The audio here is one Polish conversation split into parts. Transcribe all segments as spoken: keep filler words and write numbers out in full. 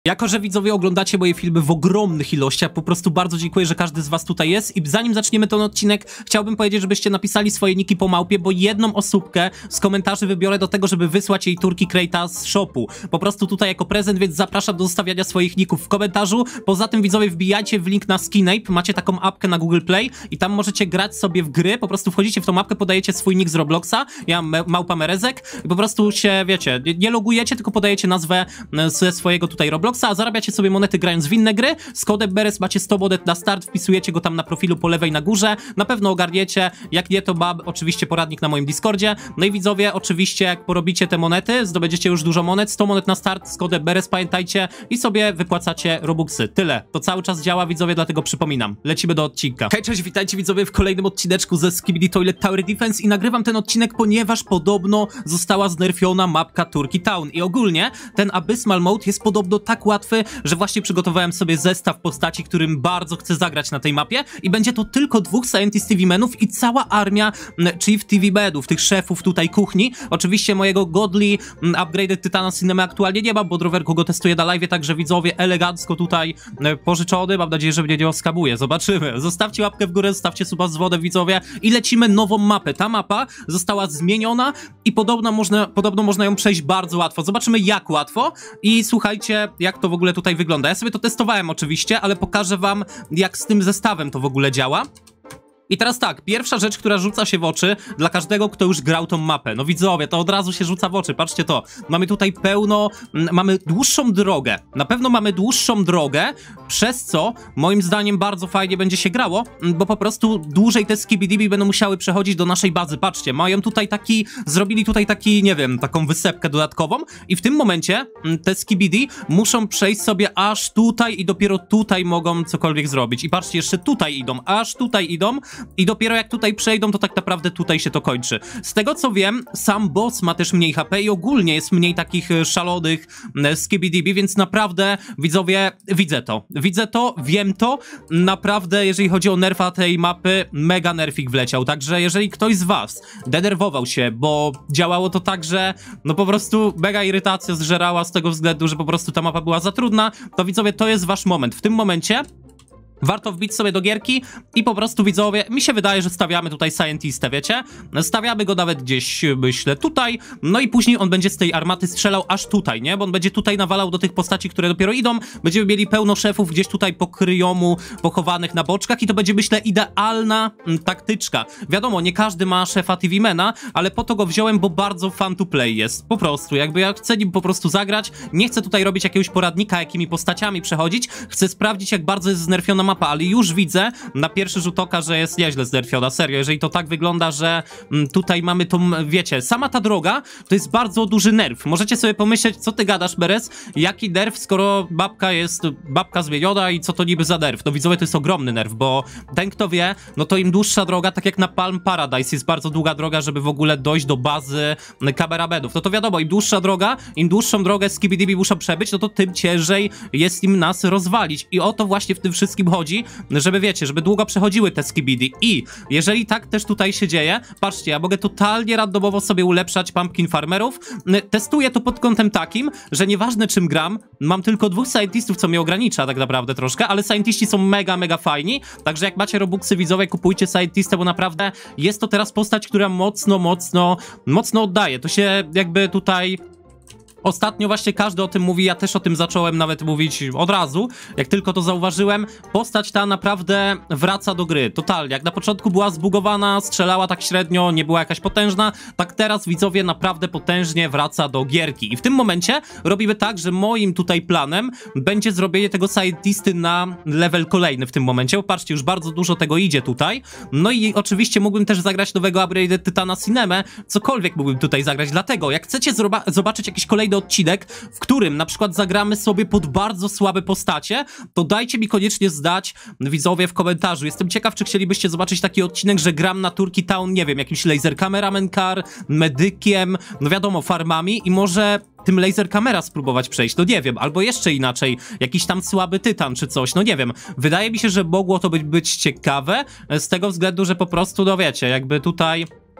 Jako że widzowie oglądacie moje filmy w ogromnych ilościach, po prostu bardzo dziękuję, że każdy z was tutaj jest i zanim zaczniemy ten odcinek, chciałbym powiedzieć, żebyście napisali swoje niki po małpie, bo jedną osóbkę z komentarzy wybiorę do tego, żeby wysłać jej Turkey Crate'a z shopu. Po prostu tutaj jako prezent, więc zapraszam do zostawiania swoich ników w komentarzu. Poza tym widzowie wbijajcie w link na Skinape, macie taką apkę na Google Play i tam możecie grać sobie w gry, po prostu wchodzicie w tą apkę, podajecie swój nick z Robloxa, ja mam małpa Merezek i po prostu się, wiecie, nie logujecie, tylko podajecie nazwę ze swojego tutaj Robloxa, a zarabiacie sobie monety grając w inne gry. Z kodem Beres macie sto monet na start, wpisujecie go tam na profilu po lewej na górze, na pewno ogarniecie, jak nie to mam oczywiście poradnik na moim Discordzie. No i widzowie, oczywiście jak porobicie te monety, zdobędziecie już dużo monet, sto monet na start z kodem Beres, pamiętajcie, i sobie wypłacacie Robuxy. Tyle. To cały czas działa, widzowie, dlatego przypominam. Lecimy do odcinka. Hej, cześć, witajcie widzowie w kolejnym odcineczku ze Skibidi Toilet Tower Defense i nagrywam ten odcinek, ponieważ podobno została znerfiona mapka Turkey Town i ogólnie ten Abyssal Mode jest podobno tak łatwy, że właśnie przygotowałem sobie zestaw postaci, którym bardzo chcę zagrać na tej mapie i będzie to tylko dwóch Scientist T V Menów i cała armia Chief T V Menów, tych szefów tutaj kuchni. Oczywiście mojego Godly Upgraded Tytana Cinema aktualnie nie mam, bo Drowerku go testuje na live, także widzowie elegancko tutaj pożyczony. Mam nadzieję, że mnie nie oskabuje. Zobaczymy. Zostawcie łapkę w górę, zostawcie suba z wodę, widzowie, i lecimy nową mapę. Ta mapa została zmieniona i podobno można, podobno można ją przejść bardzo łatwo. Zobaczymy, jak łatwo i słuchajcie, jak to w ogóle tutaj wygląda. Ja sobie to testowałem oczywiście, ale pokażę wam, jak z tym zestawem to w ogóle działa. I teraz tak, pierwsza rzecz, która rzuca się w oczy dla każdego, kto już grał tą mapę. No widzowie, to od razu się rzuca w oczy, patrzcie to. Mamy tutaj pełno, mamy dłuższą drogę. Na pewno mamy dłuższą drogę, przez co moim zdaniem bardzo fajnie będzie się grało, bo po prostu dłużej te Skibidi będą musiały przechodzić do naszej bazy. Patrzcie, mają tutaj taki, zrobili tutaj taki, nie wiem, taką wysepkę dodatkową i w tym momencie te Skibidi muszą przejść sobie aż tutaj i dopiero tutaj mogą cokolwiek zrobić. I patrzcie, jeszcze tutaj idą, aż tutaj idą. I dopiero jak tutaj przejdą, to tak naprawdę tutaj się to kończy. Z tego co wiem, sam boss ma też mniej H P i ogólnie jest mniej takich szalonych Skibidi, więc naprawdę, widzowie, widzę to. Widzę to, wiem to. Naprawdę, jeżeli chodzi o nerfa tej mapy, mega nerfik wleciał. Także jeżeli ktoś z was denerwował się, bo działało to tak, że no po prostu mega irytacja zżerała z tego względu, że po prostu ta mapa była za trudna, to widzowie, to jest wasz moment. W tym momencie warto wbić sobie do gierki i po prostu, widzowie, mi się wydaje, że stawiamy tutaj Scientistę, wiecie? Stawiamy go nawet gdzieś, myślę, tutaj, no i później on będzie z tej armaty strzelał aż tutaj, nie? Bo on będzie tutaj nawalał do tych postaci, które dopiero idą, będziemy mieli pełno szefów gdzieś tutaj po kryjomu, pochowanych na boczkach i to będzie, myślę, idealna m, taktyczka. Wiadomo, nie każdy ma szefa T V Mana, ale po to go wziąłem, bo bardzo fun to play jest, po prostu, jakby ja chcę nim po prostu zagrać, nie chcę tutaj robić jakiegoś poradnika, jakimi postaciami przechodzić, chcę sprawdzić, jak bardzo jest znerfiona mapa, ale już widzę na pierwszy rzut oka, że jest nieźle znerfiona, serio, jeżeli to tak wygląda, że m, tutaj mamy tą, wiecie, sama ta droga to jest bardzo duży nerf. Możecie sobie pomyśleć, co ty gadasz, Beres, jaki nerf, skoro babka jest, babka zmieniona i co to niby za nerf. No widzowie, to jest ogromny nerf, bo ten, kto wie, no to im dłuższa droga, tak jak na Palm Paradise jest bardzo długa droga, żeby w ogóle dojść do bazy kameramenów. No to wiadomo, im dłuższa droga, im dłuższą drogę Skibidi muszą przebyć, no to tym ciężej jest im nas rozwalić. I o to właśnie w tym wszystkim chodzi, żeby, wiecie, żeby długo przechodziły te Skibidi. I jeżeli tak też tutaj się dzieje, patrzcie, ja mogę totalnie randomowo sobie ulepszać pumpkin farmerów. Testuję to pod kątem takim, że nieważne czym gram, mam tylko dwóch scientistów, co mnie ogranicza tak naprawdę troszkę, ale scientiści są mega, mega fajni, także jak macie robuxy, widzowie, kupujcie scientistę, bo naprawdę jest to teraz postać, która mocno, mocno, mocno oddaje. To się jakby tutaj... Ostatnio właśnie każdy o tym mówi, ja też o tym zacząłem nawet mówić od razu, jak tylko to zauważyłem. Postać ta naprawdę wraca do gry, totalnie. Jak na początku była zbugowana, strzelała tak średnio, nie była jakaś potężna, tak teraz, widzowie, naprawdę potężnie wraca do gierki. I w tym momencie robimy tak, że moim tutaj planem będzie zrobienie tego Scientisty na level kolejny w tym momencie. Popatrzcie, już bardzo dużo tego idzie tutaj. No i oczywiście mógłbym też zagrać nowego Upgraded Tytana Cinemę, cokolwiek mógłbym tutaj zagrać, dlatego jak chcecie zobaczyć jakiś kolejny odcinek, w którym na przykład zagramy sobie pod bardzo słabe postacie, to dajcie mi koniecznie znać, widzowie, w komentarzu. Jestem ciekaw, czy chcielibyście zobaczyć taki odcinek, że gram na Turkey Town, nie wiem, jakimś laser cameraman car, medykiem, no wiadomo, farmami i może tym laser kamera spróbować przejść, no nie wiem, albo jeszcze inaczej, jakiś tam słaby tytan czy coś, no nie wiem. Wydaje mi się, że mogło to być, być ciekawe, z tego względu, że po prostu, no wiecie, jakby tutaj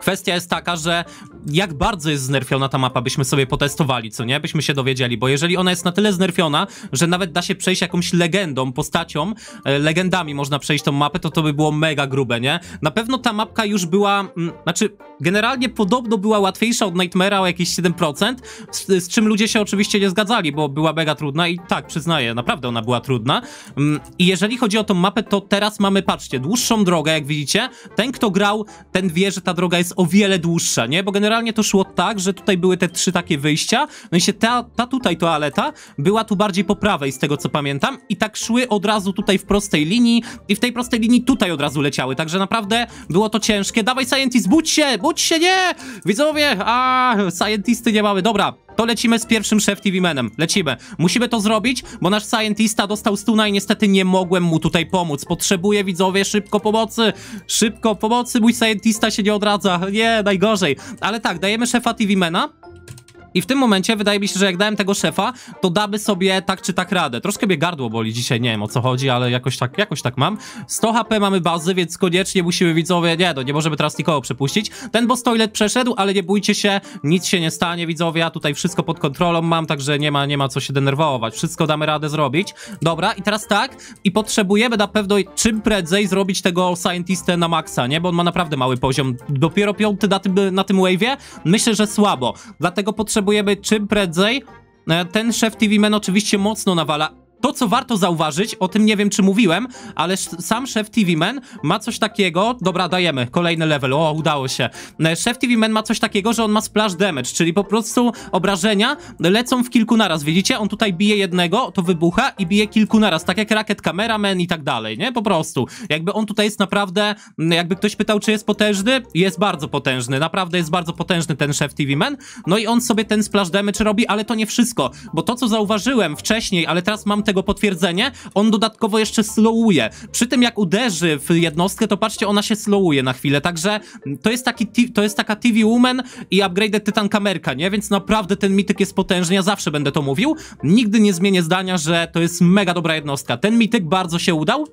Kwestia jest taka, że jak bardzo jest znerfiona ta mapa, byśmy sobie potestowali, co nie? Byśmy się dowiedzieli, bo jeżeli ona jest na tyle znerfiona, że nawet da się przejść jakąś legendą, postacią, e, legendami można przejść tą mapę, to to by było mega grube, nie? Na pewno ta mapka już była, m, znaczy generalnie podobno była łatwiejsza od Nightmare'a o jakieś siedem procent, z, z czym ludzie się oczywiście nie zgadzali, bo była mega trudna i tak, przyznaję, naprawdę ona była trudna. Mm, I jeżeli chodzi o tą mapę, to teraz mamy, patrzcie, dłuższą drogę, jak widzicie. Ten, kto grał, ten wie, że ta droga jest o wiele dłuższa, nie? Bo generalnie to szło tak, że tutaj były te trzy takie wyjścia, no i się ta, ta tutaj toaleta była tu bardziej po prawej, z tego co pamiętam, i tak szły od razu tutaj w prostej linii i w tej prostej linii tutaj od razu leciały, także naprawdę było to ciężkie. Dawaj, Scientist, budź się, budź się, nie! Widzowie, a Scientisty nie mamy, dobra. To lecimy z pierwszym Chef T V Manem. Lecimy. Musimy to zrobić, bo nasz Scientista dostał stuna i niestety nie mogłem mu tutaj pomóc. Potrzebuję, widzowie, szybko pomocy. Szybko pomocy, mój Scientista się nie odradza. Nie, najgorzej. Ale tak, dajemy Szefa T V Mana. I w tym momencie wydaje mi się, że jak dałem tego szefa, to damy sobie tak czy tak radę. Troszkę mnie gardło boli dzisiaj, nie wiem o co chodzi, ale jakoś tak, jakoś tak mam. sto H P mamy bazy, więc koniecznie musimy, widzowie, nie, no nie możemy teraz nikogo przepuścić. Ten boss toilet przeszedł, ale nie bójcie się, nic się nie stanie, widzowie, ja tutaj wszystko pod kontrolą mam, także nie ma, nie ma co się denerwować. Wszystko damy radę zrobić. Dobra, i teraz tak, i potrzebujemy na pewno czym prędzej zrobić tego Scientistę na maksa, nie, bo on ma naprawdę mały poziom. Dopiero piąty na tym, na tym wave'ie, myślę, że słabo. Dlatego potrzebujemy Potrzebujemy czym prędzej. Ten Chef T V Man oczywiście mocno nawala. To, co warto zauważyć, o tym nie wiem, czy mówiłem, ale sam Chef T V Man ma coś takiego... Dobra, dajemy, kolejny level, o, udało się. Chef T V Man ma coś takiego, że on ma splash damage, czyli po prostu obrażenia lecą w kilku naraz, widzicie? On tutaj bije jednego, to wybucha i bije kilku naraz, tak jak Rocket Cameraman i tak dalej, nie? Po prostu. Jakby on tutaj jest naprawdę... Jakby ktoś pytał, czy jest potężny? Jest bardzo potężny, naprawdę jest bardzo potężny ten Chef T V Man. No i on sobie ten splash damage robi, ale to nie wszystko, bo to, co zauważyłem wcześniej, ale teraz mam tego potwierdzenie, on dodatkowo jeszcze slowuje. Przy tym jak uderzy w jednostkę, to patrzcie, ona się slowuje na chwilę, także to jest taki, to jest taka T V Woman i upgraded Tytan kamerka, nie? Więc naprawdę ten mityk jest potężny, ja zawsze będę to mówił. Nigdy nie zmienię zdania, że to jest mega dobra jednostka. Ten mityk bardzo się udał.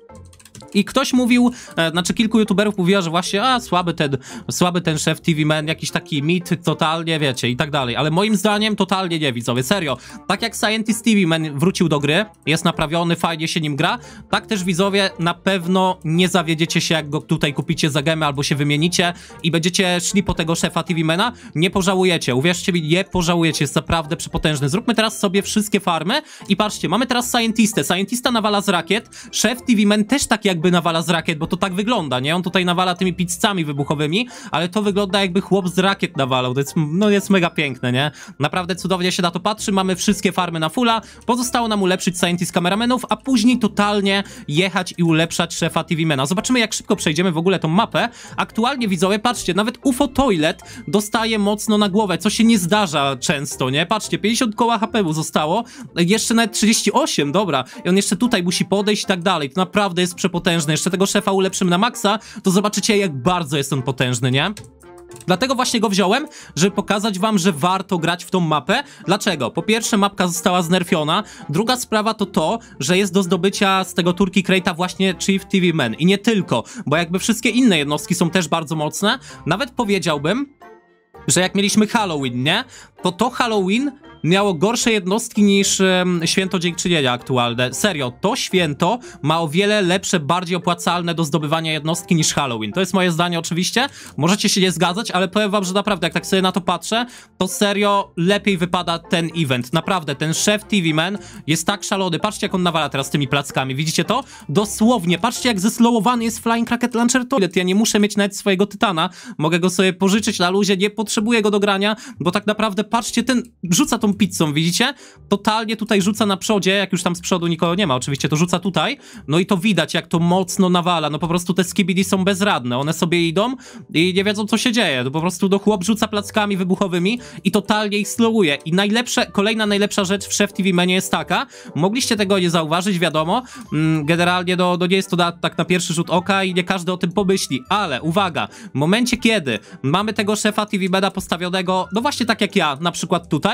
I ktoś mówił, e, znaczy kilku youtuberów mówiło, że właśnie, a słaby ten, słaby ten Chef T V Man, jakiś taki mit, totalnie, wiecie, i tak dalej. Ale moim zdaniem totalnie nie, widzowie, serio. Tak jak Scientist T V Man wrócił do gry, jest naprawiony, fajnie się nim gra, tak też, widzowie, na pewno nie zawiedziecie się, jak go tutaj kupicie za gemy albo się wymienicie i będziecie szli po tego Szefa T V Mana, nie pożałujecie, uwierzcie mi, nie pożałujecie, jest naprawdę przepotężny. Zróbmy teraz sobie wszystkie farmy i patrzcie, mamy teraz Scientistę, Scientista nawala z rakiet, Chef T V Man też tak jakby nawala z rakiet, bo to tak wygląda, nie? On tutaj nawala tymi pizzami wybuchowymi, ale to wygląda jakby chłop z rakiet nawalał, to jest, no jest mega piękne, nie? Naprawdę cudownie się na to patrzy, mamy wszystkie farmy na fulla, pozostało nam ulepszyć Scientist kameramenów, a później totalnie jechać i ulepszać Szefa T V Mana. Zobaczymy, jak szybko przejdziemy w ogóle tą mapę. Aktualnie, widzowie, patrzcie, nawet U F O Toilet dostaje mocno na głowę, co się nie zdarza często, nie? Patrzcie, pięćdziesiąt koła H P mu zostało, jeszcze nawet trzydzieści osiem, dobra, i on jeszcze tutaj musi podejść i tak dalej, to naprawdę jest przepotężne. Jeszcze tego szefa ulepszymy na maksa, to zobaczycie, jak bardzo jest on potężny, nie? Dlatego właśnie go wziąłem, żeby pokazać wam, że warto grać w tą mapę. Dlaczego? Po pierwsze, mapka została znerfiona. Druga sprawa to to, że jest do zdobycia z tego Turkey Crate'a właśnie Chief T V Man. I nie tylko, bo jakby wszystkie inne jednostki są też bardzo mocne. Nawet powiedziałbym, że jak mieliśmy Halloween, nie? To to Halloween miało gorsze jednostki niż um, Święto Dziękczynienia aktualne. Serio, to święto ma o wiele lepsze, bardziej opłacalne do zdobywania jednostki niż Halloween. To jest moje zdanie oczywiście, możecie się nie zgadzać, ale powiem wam, że naprawdę jak tak sobie na to patrzę, to serio lepiej wypada ten event. Naprawdę, ten Chef T V Man jest tak szalony. Patrzcie, jak on nawala teraz tymi plackami, widzicie to? Dosłownie, patrzcie, jak zeslowowany jest Flying Rocket Launcher Toilet. Ja nie muszę mieć nawet swojego Tytana, mogę go sobie pożyczyć na luzie, nie potrzebuję go do grania, bo tak naprawdę patrzcie, ten rzuca tą pizzą, widzicie? Totalnie tutaj rzuca na przodzie, jak już tam z przodu nikogo nie ma, oczywiście to rzuca tutaj, no i to widać, jak to mocno nawala, no po prostu te skibidi są bezradne, one sobie idą i nie wiedzą, co się dzieje, to po prostu do chłop rzuca plackami wybuchowymi i totalnie ich slowuje. I najlepsze, kolejna najlepsza rzecz w Chef T V Manie jest taka, mogliście tego nie zauważyć, wiadomo, generalnie no, no nie jest to na, tak na pierwszy rzut oka i nie każdy o tym pomyśli, ale uwaga, w momencie kiedy mamy tego Szefa T V Mana postawionego, no właśnie tak jak ja, na przykład tutaj, to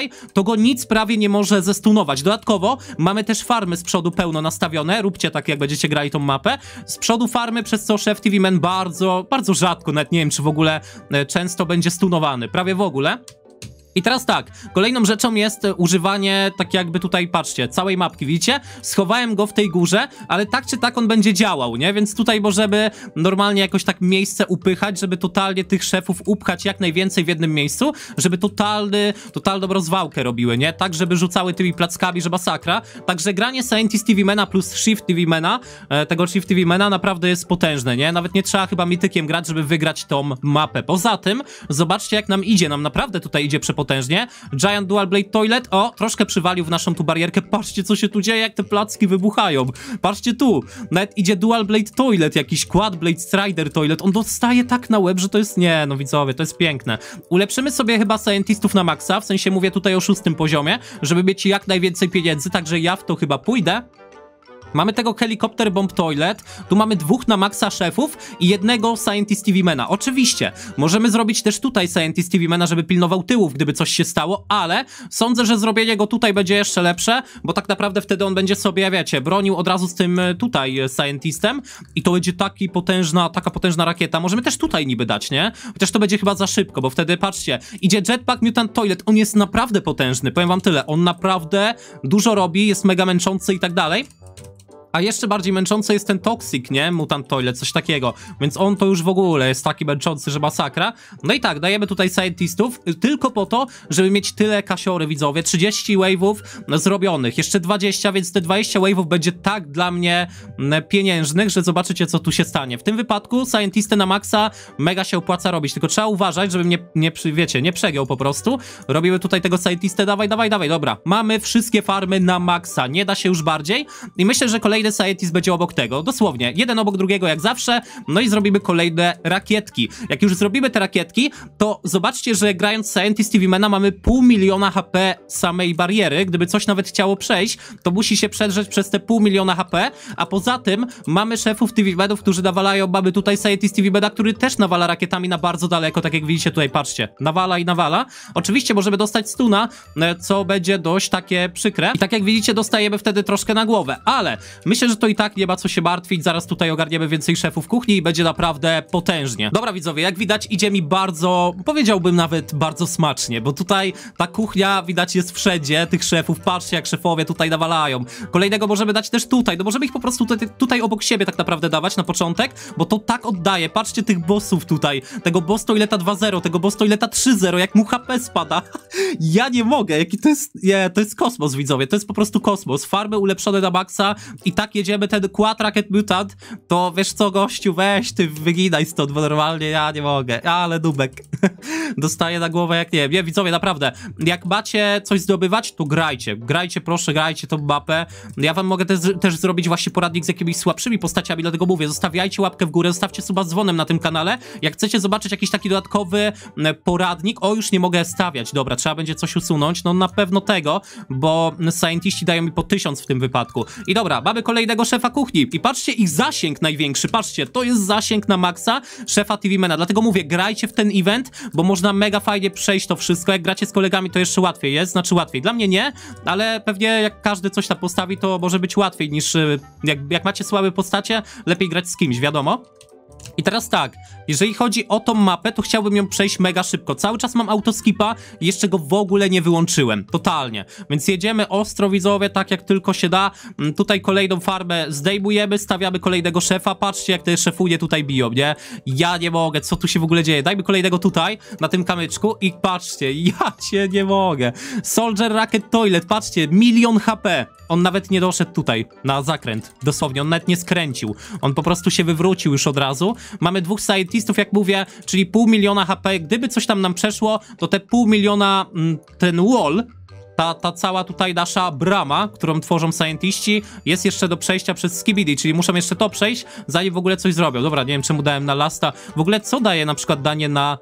go nic prawie nie może zestunować. Dodatkowo mamy też farmy z przodu pełno nastawione, róbcie tak, jak będziecie grali tą mapę. Z przodu farmy, przez co Szef T V Man bardzo, bardzo rzadko, nawet nie wiem, czy w ogóle e, często będzie stunowany, prawie w ogóle. I teraz tak, kolejną rzeczą jest używanie, tak jakby tutaj, patrzcie, całej mapki, widzicie? Schowałem go w tej górze, ale tak czy tak on będzie działał, nie? Więc tutaj możemy normalnie jakoś tak miejsce upychać, żeby totalnie tych szefów upchać jak najwięcej w jednym miejscu, żeby totalny, totalną rozwałkę robiły, nie? Tak, żeby rzucały tymi plackami, że masakra. Także granie Scientist T V Mana plus Shift T V Mana, e, tego Shift T V Mana naprawdę jest potężne, nie? Nawet nie trzeba chyba mitykiem grać, żeby wygrać tą mapę. Poza tym, zobaczcie jak nam idzie, nam naprawdę tutaj idzie przepotężnie. Potężnie. Giant Dual Blade Toilet, o, troszkę przywalił w naszą tu barierkę. Patrzcie, co się tu dzieje, jak te placki wybuchają. Patrzcie tu, nawet idzie Dual Blade Toilet, jakiś Quad Blade Strider Toilet. On dostaje tak na łeb, że to jest, nie, no widzowie, to jest piękne. Ulepszymy sobie chyba Scientistów na maksa, w sensie mówię tutaj o szóstym poziomie, żeby mieć jak najwięcej pieniędzy, także ja w to chyba pójdę. Mamy tego Helicopter Bomb Toilet, tu mamy dwóch na maksa szefów i jednego Scientist T V Mana. Oczywiście, możemy zrobić też tutaj Scientist T V Mana, żeby pilnował tyłów, gdyby coś się stało, ale sądzę, że zrobienie go tutaj będzie jeszcze lepsze, bo tak naprawdę wtedy on będzie sobie, wiecie, bronił od razu z tym tutaj Scientistem i to będzie taki potężna, taka potężna rakieta. Możemy też tutaj niby dać, nie? Chociaż to będzie chyba za szybko, bo wtedy, patrzcie, idzie Jetpack Mutant Toilet, on jest naprawdę potężny, powiem wam tyle, on naprawdę dużo robi, jest mega męczący i tak dalej. A jeszcze bardziej męczący jest ten Toxic, nie? Mutant Toilet, coś takiego. Więc on to już w ogóle jest taki męczący, że masakra. No i tak, dajemy tutaj Scientistów tylko po to, żeby mieć tyle kasiory, widzowie. trzydzieści wave'ów zrobionych. Jeszcze dwadzieścia, więc te dwadzieścia wave'ów będzie tak dla mnie pieniężnych, że zobaczycie, co tu się stanie. W tym wypadku Scientisty na maksa mega się opłaca robić. Tylko trzeba uważać, żeby nie, nie wiecie, nie przegiął po prostu. Robimy tutaj tego Scientistę. Dawaj, dawaj, dawaj. Dobra, mamy wszystkie farmy na maksa. Nie da się już bardziej. I myślę, że kolejny Scientist będzie obok tego, dosłownie, jeden obok drugiego jak zawsze, no i zrobimy kolejne rakietki. Jak już zrobimy te rakietki, to zobaczcie, że grając Scientist T V Mana mamy pół miliona H P samej bariery, gdyby coś nawet chciało przejść, to musi się przedrzeć przez te pół miliona H P, a poza tym mamy szefów T V Manów, którzy nawalają, mamy tutaj Scientist T V Mana, który też nawala rakietami na bardzo daleko, tak jak widzicie tutaj, patrzcie, nawala i nawala. Oczywiście możemy dostać stuna, co będzie dość takie przykre i tak jak widzicie dostajemy wtedy troszkę na głowę, ale myślę, że to i tak nie ma co się martwić, zaraz tutaj ogarniemy więcej szefów kuchni i będzie naprawdę potężnie. Dobra widzowie, jak widać idzie mi bardzo, powiedziałbym nawet bardzo smacznie, bo tutaj ta kuchnia widać jest wszędzie, tych szefów, patrzcie jak szefowie tutaj nawalają. Kolejnego możemy dać też tutaj, no możemy ich po prostu tutaj, tutaj obok siebie tak naprawdę dawać na początek, bo to tak oddaje, patrzcie tych bossów tutaj, tego boss toileta dwa zero, tego boss toileta trzy zero, jak mu H P spada. Ja nie mogę, jaki to jest, nie, to jest kosmos widzowie, to jest po prostu kosmos. Farmy ulepszone na maksa i tak jedziemy ten Quad Rocket Mutant, to wiesz co gościu, weź ty wyginaj stąd, bo normalnie ja nie mogę, ale nubek. Dostaję na głowę jak nie wiem. Nie, widzowie, naprawdę, jak macie coś zdobywać, to grajcie, grajcie proszę, grajcie tą mapę. Ja wam mogę też, też zrobić właśnie poradnik z jakimiś słabszymi postaciami, dlatego mówię, zostawiajcie łapkę w górę, zostawcie suba z dzwonem na tym kanale. Jak chcecie zobaczyć jakiś taki dodatkowy poradnik, o już nie mogę stawiać, dobra, trzeba będzie coś usunąć, no na pewno tego, bo Scientiści dają mi po tysiąc w tym wypadku. I dobra, mamy kolejnego szefa kuchni i patrzcie ich zasięg największy, patrzcie, to jest zasięg na maksa szefa T V Mana, dlatego mówię, grajcie w ten event, bo można mega fajnie przejść to wszystko, jak gracie z kolegami to jeszcze łatwiej jest, znaczy łatwiej, dla mnie nie, ale pewnie jak każdy coś tam postawi, to może być łatwiej niż jak, jak macie słabe postacie, lepiej grać z kimś, wiadomo. I teraz tak, jeżeli chodzi o tą mapę, to chciałbym ją przejść mega szybko. Cały czas mam autoskipa i jeszcze go w ogóle nie wyłączyłem, totalnie. Więc jedziemy ostro, widzowie, tak jak tylko się da. Tutaj kolejną farmę zdejmujemy, stawiamy kolejnego szefa. Patrzcie, jak te szefuje tutaj biją, nie? Ja nie mogę, co tu się w ogóle dzieje? Dajmy kolejnego tutaj, na tym kamyczku i patrzcie, ja cię nie mogę. Soldier Rocket Toilet, patrzcie, milion H P. On nawet nie doszedł tutaj na zakręt, dosłownie, on nawet nie skręcił. On po prostu się wywrócił już od razu. Mamy dwóch Scientistów, jak mówię, czyli pół miliona H P. Gdyby coś tam nam przeszło, to te pół miliona, ten wall, ta, ta cała tutaj nasza brama, którą tworzą Scientiści, jest jeszcze do przejścia przez Skibidi, czyli muszą jeszcze to przejść, zanim w ogóle coś zrobią. Dobra, nie wiem czemu dałem na lasta. W ogóle co daje na przykład danie na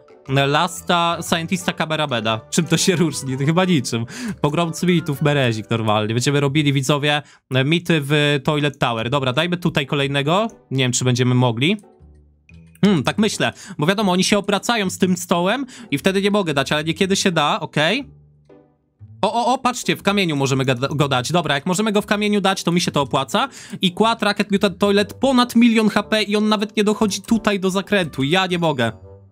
lasta Scientista Kamerabeda? Czym to się różni? To chyba niczym. Pogromcy mitów, Berezik normalnie. Będziemy robili, widzowie, mity w Toilet Tower. Dobra, dajmy tutaj kolejnego. Nie wiem, czy będziemy mogli. Hmm, tak myślę, bo wiadomo, oni się obracają z tym stołem i wtedy nie mogę dać, ale niekiedy się da, okej. Okay. O, o, o, patrzcie, w kamieniu możemy go, go dać. Dobra, jak możemy go w kamieniu dać, to mi się to opłaca. I Quad Rocket Mutant Toilet ponad milion H P i on nawet nie dochodzi tutaj do zakrętu. Ja nie mogę.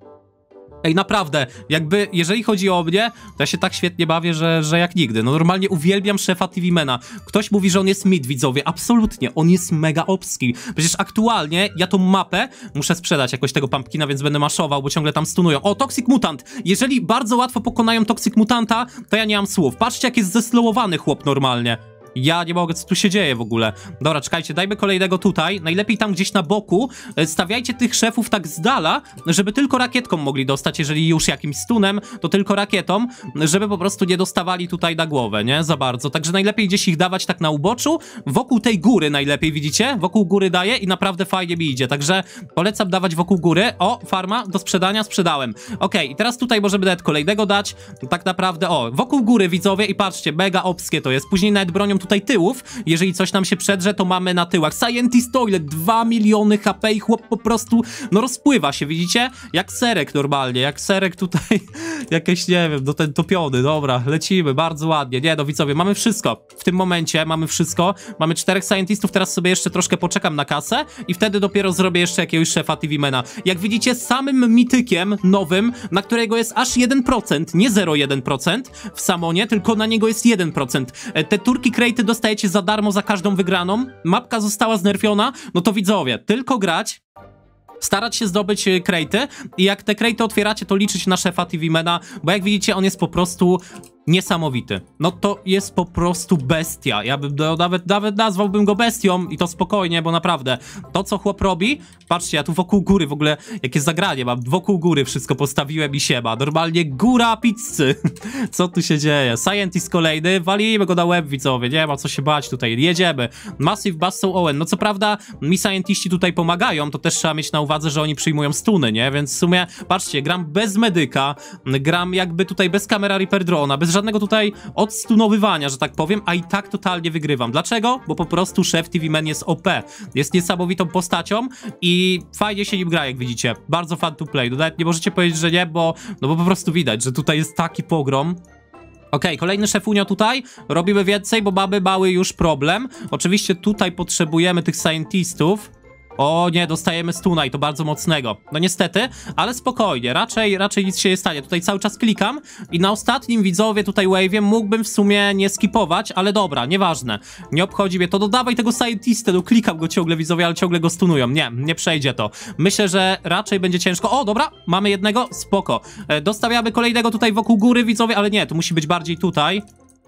Ej, naprawdę, jakby, jeżeli chodzi o mnie, to ja się tak świetnie bawię, że, że jak nigdy. No normalnie uwielbiam szefa T V Mana. Ktoś mówi, że on jest mid, widzowie. Absolutnie, on jest mega obski. Przecież aktualnie ja tą mapę muszę sprzedać jakoś tego pumpkina, więc będę maszował, bo ciągle tam stunują. O, Toxic Mutant! Jeżeli bardzo łatwo pokonają Toxic Mutanta, to ja nie mam słów. Patrzcie, jak jest zeslowowany chłop normalnie. Ja nie mogę, co tu się dzieje w ogóle. Dobra, czekajcie, dajmy kolejnego tutaj. Najlepiej tam gdzieś na boku. Stawiajcie tych szefów tak z dala, żeby tylko rakietką mogli dostać. Jeżeli już jakimś stunem, to tylko rakietą, żeby po prostu nie dostawali tutaj na głowę, nie? Za bardzo. Także najlepiej gdzieś ich dawać tak na uboczu. Wokół tej góry najlepiej, widzicie? Wokół góry daję i naprawdę fajnie mi idzie. Także polecam dawać wokół góry. O, farma do sprzedania, sprzedałem. Okej, i teraz tutaj możemy nawet kolejnego dać. Tak naprawdę, o, wokół góry, widzowie, i patrzcie, mega obskie to jest. Później nawet bronią tutaj tyłów, jeżeli coś nam się przedrze, to mamy na tyłach. Scientist Toilet, dwa miliony H P i chłop po prostu, no rozpływa się, widzicie? Jak serek normalnie, jak serek tutaj, jakieś, nie wiem, no ten topiony, dobra, lecimy, bardzo ładnie, nie no widzowie, mamy wszystko, w tym momencie mamy wszystko, mamy czterech Scientistów, teraz sobie jeszcze troszkę poczekam na kasę i wtedy dopiero zrobię jeszcze jakiegoś szefa T V Mana. Jak widzicie, samym mitykiem nowym, na którego jest aż jeden procent, nie zero przecinek jeden procent w Samonie, tylko na niego jest jeden procent. Te turki crate dostajecie za darmo za każdą wygraną. Mapka została znerfiona, no to widzowie, tylko grać, starać się zdobyć crate'y i jak te crate'y otwieracie, to liczyć na szefa T V Mana, bo jak widzicie, on jest po prostu niesamowity. No to jest po prostu bestia. Ja bym no, nawet, nawet nazwałbym go bestią i to spokojnie, bo naprawdę to, co chłop robi, patrzcie, ja tu wokół góry w ogóle, jakie zagranie mam, wokół góry wszystko postawiłem i siema. Normalnie góra pizzy. Co tu się dzieje? Scientist kolejny, walimy go na łeb, widzowie, nie ma co się bać tutaj, jedziemy. Massive Buzzsaw Owen, no co prawda mi Scientiści tutaj pomagają, to też trzeba mieć na uwadze, że oni przyjmują stuny, nie? Więc w sumie, patrzcie, gram bez medyka, gram jakby tutaj bez kamera Reaper Drona, bez żadnego tutaj odstunowywania, że tak powiem, a i tak totalnie wygrywam. Dlaczego? Bo po prostu szef T V Man jest O P. Jest niesamowitą postacią i fajnie się nim gra, jak widzicie. Bardzo fun to play. No nawet nie możecie powiedzieć, że nie, bo, no bo po prostu widać, że tutaj jest taki pogrom. Okej, okay, kolejny szefunio tutaj. Robimy więcej, bo mamy mały już problem. Oczywiście tutaj potrzebujemy tych scientistów. O nie, dostajemy stuna i to bardzo mocnego. No niestety, ale spokojnie, raczej, raczej nic się nie stanie. Tutaj cały czas klikam i na ostatnim, widzowie, tutaj wave'ie mógłbym w sumie nie skipować, ale dobra, nieważne. Nie obchodzi mnie to. Dodawaj tego scientistę, no klikam go ciągle, widzowie, ale ciągle go stunują. Nie, nie przejdzie to. Myślę, że raczej będzie ciężko. O, dobra, mamy jednego, spoko. E, dostawiamy kolejnego tutaj wokół góry, widzowie, ale nie, to musi być bardziej tutaj.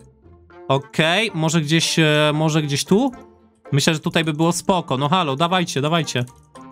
Okej, okay, może gdzieś, e, może gdzieś tu? Myślę, że tutaj by było spoko. No halo, dawajcie, dawajcie.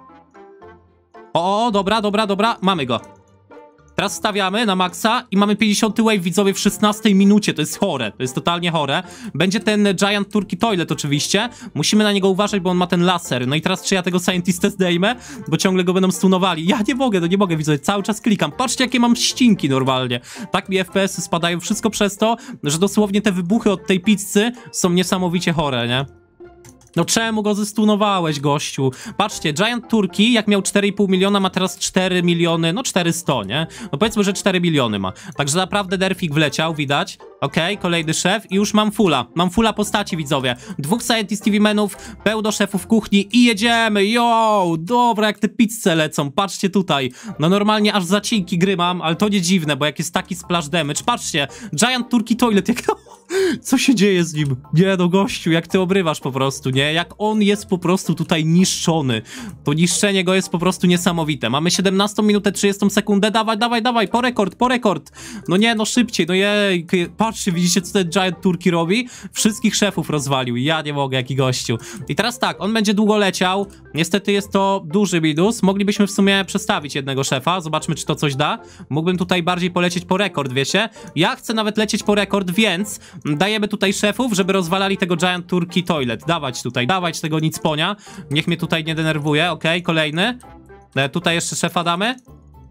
O, o, dobra, dobra, dobra, mamy go. Teraz stawiamy na maksa i mamy pięćdziesiąty wave, widzowie, w szesnastej minucie. To jest chore, to jest totalnie chore. Będzie ten Giant Turkey Toilet oczywiście. Musimy na niego uważać, bo on ma ten laser. No i teraz czy ja tego Scientistę zdejmę? Bo ciągle go będą stunowali. Ja nie mogę, no nie mogę, widzowie, cały czas klikam. Patrzcie, jakie mam ścinki normalnie. Tak mi F P S-y spadają, wszystko przez to, że dosłownie te wybuchy od tej pizzy są niesamowicie chore, nie? No czemu go zestunowałeś, gościu? Patrzcie, Giant Turkey, jak miał cztery i pół miliona, ma teraz cztery miliony, no czterysta, nie? No powiedzmy, że cztery miliony ma. Także naprawdę derfik wleciał, widać. Okej, okay, kolejny szef i już mam fulla. Mam fulla postaci, widzowie. Dwóch Scientist T V Manów, pełno szefów kuchni i jedziemy. Yo, dobra, jak te pizze lecą. Patrzcie tutaj. No normalnie aż zacinki gry mam, ale to nie dziwne, bo jak jest taki splash damage. Patrzcie, Giant Turkey Toilet, jak to... Co się dzieje z nim? Nie no, gościu, jak ty obrywasz po prostu, nie? Jak on jest po prostu tutaj niszczony. To niszczenie go jest po prostu niesamowite. Mamy siedemnastą minutę, trzydziestą sekundę. Dawaj, dawaj, dawaj, po rekord, po rekord. No nie, no szybciej, no jej. Patrzcie, widzicie, co ten Giant Turkey robi? Wszystkich szefów rozwalił. Ja nie mogę, jaki gościu. I teraz tak, on będzie długo leciał. Niestety jest to duży minus. Moglibyśmy w sumie przestawić jednego szefa. Zobaczmy, czy to coś da. Mógłbym tutaj bardziej polecieć po rekord, wiecie? Ja chcę nawet lecieć po rekord, więc dajemy tutaj szefów, żeby rozwalali tego Giant Turkey Toilet. Dawać tutaj, dawać tego nicponia. Niech mnie tutaj nie denerwuje. Okej, okay, kolejny. E, tutaj jeszcze szefa damy.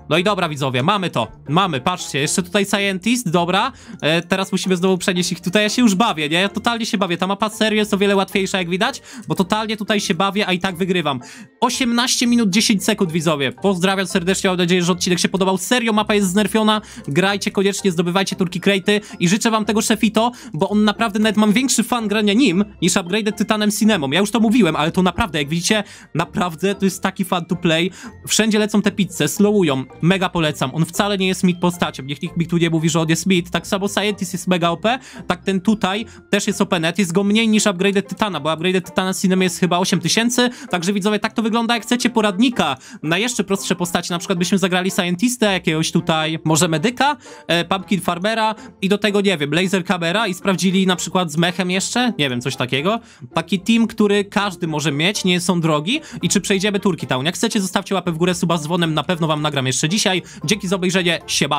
No i dobra, widzowie, mamy to. Mamy, patrzcie, jeszcze tutaj Scientist, dobra. E, teraz musimy znowu przenieść ich tutaj. Ja się już bawię, nie? Ja totalnie się bawię. Ta mapa serio jest o wiele łatwiejsza, jak widać, bo totalnie tutaj się bawię, a i tak wygrywam. osiemnaście minut dziesięć sekund, widzowie. Pozdrawiam serdecznie, mam nadzieję, że odcinek się podobał. Serio, mapa jest znerfiona. Grajcie koniecznie, zdobywajcie turki krejty i życzę wam tego Szefito, bo on naprawdę, nawet mam większy fan grania nim niż Upgraded Tytanem Cinemą. Ja już to mówiłem, ale to naprawdę, jak widzicie, naprawdę to jest taki fun to play. Wszędzie lecą te pizze, slowują. Mega polecam. On wcale nie jest mid postacią. Niech nikt mi tu nie mówi, że on jest mid. Tak samo Scientist jest mega O P, tak ten tutaj też jest O P net. Jest go mniej niż Upgraded Tytana, bo Upgraded Tytana Cinema jest chyba osiem tysięcy. Także widzowie, tak to wygląda. Jak chcecie poradnika na jeszcze prostsze postaci, na przykład byśmy zagrali Scientistę, jakiegoś tutaj, może medyka, e, Pumpkin Farmera i do tego, nie wiem, Laser Camera i sprawdzili na przykład z mechem jeszcze, nie wiem, coś takiego. Taki team, który każdy może mieć, nie są drogi i czy przejdziemy Turki Town. Jak chcecie, zostawcie łapę w górę, suba z dzwonem, na pewno wam nagram jeszcze dzisiaj. Dzięki za obejrzenie, siema.